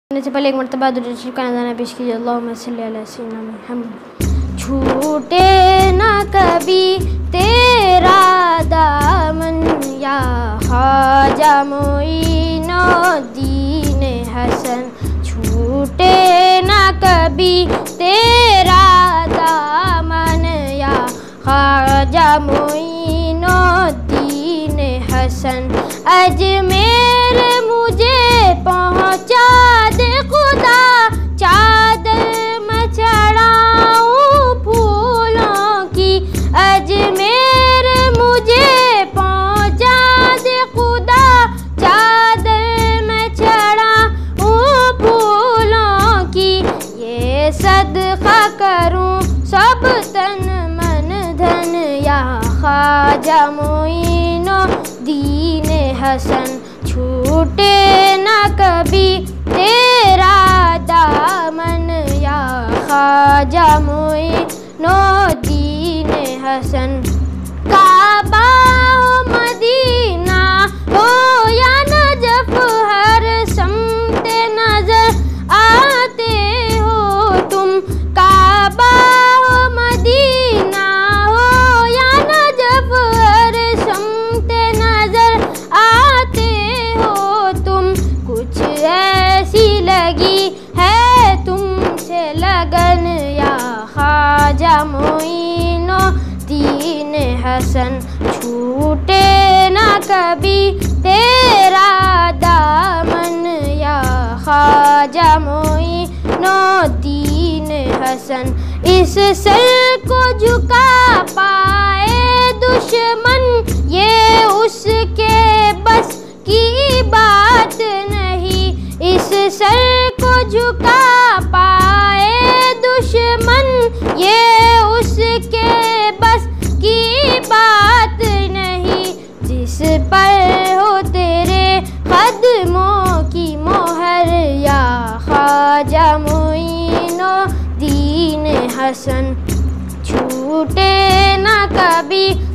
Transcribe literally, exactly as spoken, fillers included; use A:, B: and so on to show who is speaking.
A: से पहले एक मरतबा दुरूद शरीफ का नज़ारा पेश कीजिए। अल्लाहुम्मा सल्ली अला सय्यिदना मुहम्मद। छूटे ना कभी तेरा दामन या ख्वाजा मोइनुद्दीन हसन, छूटे ना कभी तेरा दामन या ख्वाजा मोइनुद्दीन हसन। अजमेर मुझे पहुँचा दे खुदा, चादर मैं चढ़ाऊं फूलों की। अजमेर मुझे पहुँचा दे खुदा, चादर मैं चढ़ाऊं फूलों की। ये सदका करूं सब तन मन धन या ख्वाजा मोइनुद्दीन हसन। छूटे ना कभी तेरा दामन या ख्वाजा मोइनुद्दीन हसन। काबा हो मदीना हो या नजफ, हर समते नजर आते हो तुम। काबा हो मदीना हो या नजफ, हर समते नजर आते हो तुम। कुछ ऐसी लगी है तुमसे लगन या ख्वाजा मोइनुद्दीन हसन। छूटे ना कभी तेरा दामन या ख्वाजा मोइनुद्दीन हसन। इस सर को झुका पाए दुश्मन, ये उसके बस की बात नहीं। इस सर को झुका पाए दुश्मन, ये उसके बस की बात नहीं। जिस पर हो तेरे कदमों की मोहर या ख्वाजा मोइनुद्दीन हसन। छूटे ना कभी